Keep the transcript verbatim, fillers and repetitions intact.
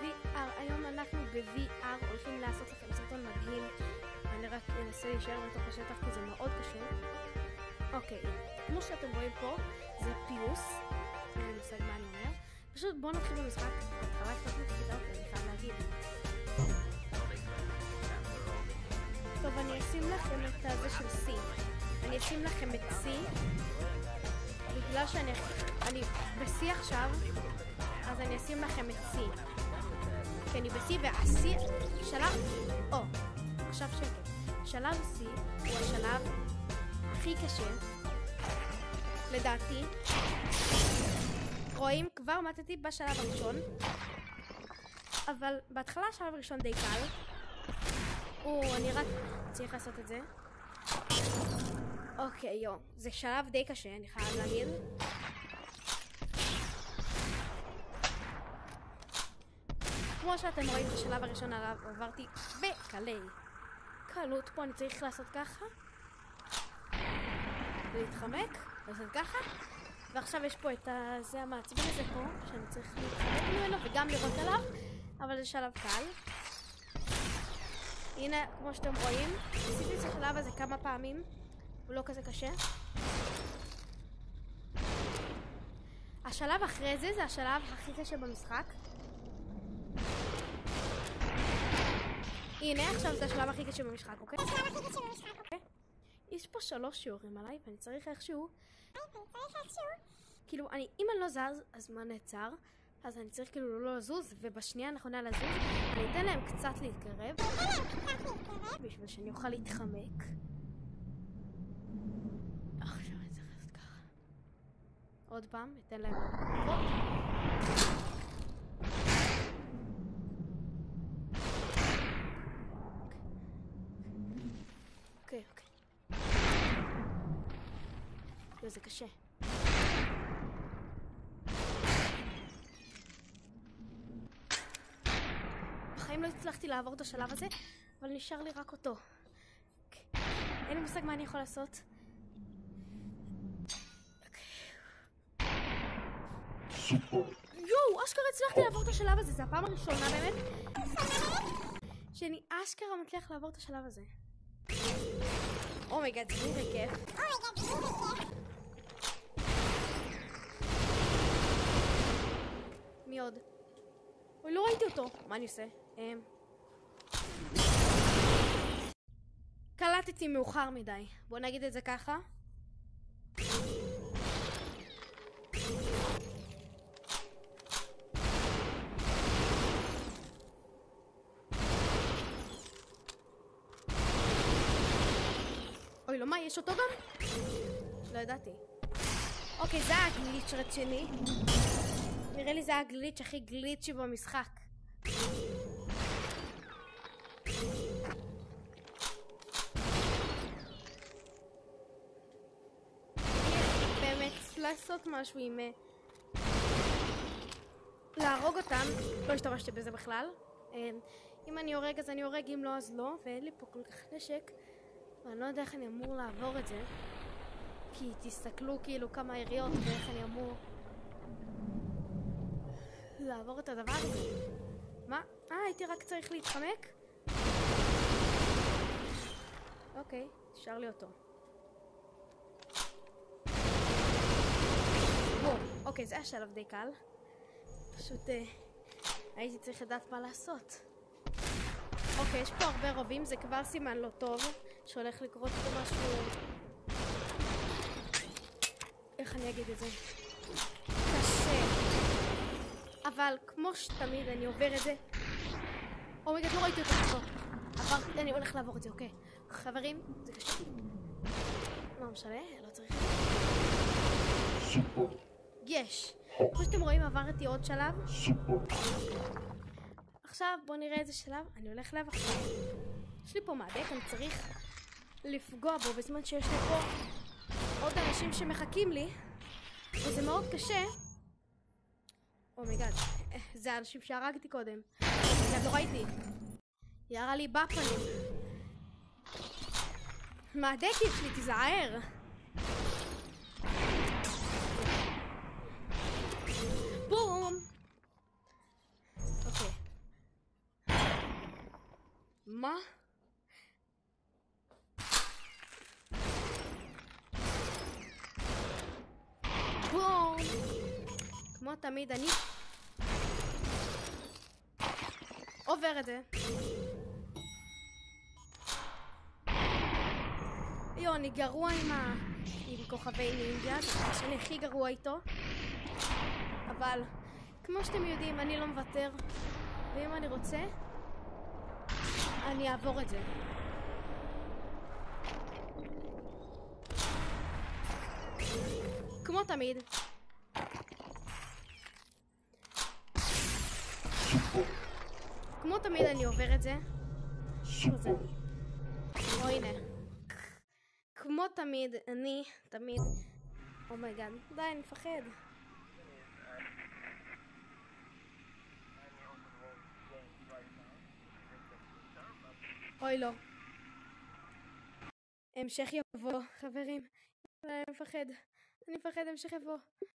וי אר, היום אנחנו ב-וי אר הולכים לעשות לכם סרטון מדהים. אני רק אנסה להישאר בתוך השטח כי זה מאוד קשה. אוקיי, כמו שאתם רואים פה, זה פיוס. אין לי מושג מה אני אומר. פשוט בואו נתחיל במשחק. התחלה קצת מפחידה אותי, אני חייב להגיד. טוב, אני אשים לכם את הזה של C. אני אשים לכם את C. בגלל שאני אני ב-C עכשיו, אז אני אשים לכם את C. כי אני ב-C וה-C שלב... או, עכשיו שקט. שלב C הוא השלב הכי קשה. לדעתי. רואים? כבר מתתי בשלב הראשון. אבל בהתחלה השלב הראשון די קל. או, אני רק צריך לעשות את זה. אוקיי, יו. זה שלב די קשה, אני חייב להגיד. כמו שאתם רואים, בשלב הראשון עליו עברתי בקלי. קלות, פה אני צריך לעשות ככה. להתחמק, לעשות ככה. ועכשיו יש פה את זה המעצבן הזה פה, שאני צריך להתחמק ממנו וגם לראות עליו. אבל זה שלב קל. הנה, כמו שאתם רואים, עשיתי את השלב הזה כמה פעמים. הוא לא כזה קשה. השלב אחרי זה, זה השלב הכי קשה במשחק. הנה, עכשיו זה השלב הכי קשה במשחק, אוקיי? זה השלב הכי קשה במשחק, אוקיי? יש פה שלוש שיעורים עליי, ואני צריך איכשהו... אני צריך איכשהו? כאילו, אני, אם אני לא זז, אז מה נעצר? אז אני צריך כאילו לא לזוז, ובשנייה הנכונה לזוז, אני אתן להם קצת להתקרב. בשביל שאני אוכל להתחמק. עכשיו אני צריך לעשות ככה. עוד פעם, אתן להם... אוקיי, אוקיי. יו, זה קשה. בחיים לא הצלחתי לעבור את השלב הזה, אבל נשאר לי רק אותו. אין לי מושג מה אני יכול לעשות. יואו, אשכרה הצלחתי לעבור את השלב הזה. זה הפעם הראשונה באמת שאני אשכרה מצליח לעבור את השלב הזה. אומייגאד, זה די כיף. אומייגאד, זה די כיף. מי עוד? אוי, לא ראיתי אותו. מה אני עושה? קלטתי מאוחר מדי. בוא נגיד את זה ככה. אוי, לא מה, יש אותו גם? לא ידעתי. אוקיי, זה הגליץ' רציני. נראה לי זה הגליץ' הכי גליץ'י במשחק. באמת, לעשות משהו עם... להרוג אותם. לא השתמשתי בזה בכלל. אם אני הורג אז אני הורג, אם לא אז לא. ואין לי פה כל כך נשק. ואני לא יודע איך אני אמור לעבור את זה. כי תסתכלו כאילו כמה יריות ואיך אני אמור לעבור את הדבר הזה. מה? אה, הייתי רק צריך להתחמק? אוקיי, נשאר לי אותו. וואו, אוקיי, זה היה שלב די קל. פשוט אה, הייתי צריך לדעת מה לעשות. אוקיי, יש פה הרבה רובים, זה כבר סימן לא טוב, שהולך לקרות פה משהו... איך אני אגיד את זה? קשה. אבל כמו שתמיד אני עובר את זה... אומייגאד, לא ראיתי אותו פה. עברתי, אני הולך לעבור את זה, אוקיי. חברים, זה קשה. מה משנה? לא צריך... יש. כמו שאתם רואים, עברתי עוד שלב. עכשיו בואו נראה איזה שלב. אני הולך אליו עכשיו. יש לי פה מעדק, אני צריך לפגוע בו בזמן שיש לי פה עוד אנשים שמחכים לי. וזה מאוד קשה. אומייגאד, זה האנשים שהרגתי קודם. אומייגאד, לא ראיתי. ירה לי בפנים. מעדק יש לי, תיזהר. בום. אוקיי. מה? בום! כמו תמיד אני עובר את זה. יו, אני גרוע עם ה... עם כוכבי נינג'ה, אני הכי גרוע איתו. אבל, כמו שאתם יודעים, אני לא מוותר. ואם אני רוצה, אני אעבור את זה. כמו תמיד. כמו תמיד אני עובר את זה. זה. או הנה. כמו תמיד, אני תמיד... אומייגאד, די, אני מפחד. אוי לא. המשך יבוא, חברים. אני מפחד. אני מפחד, המשך יבוא.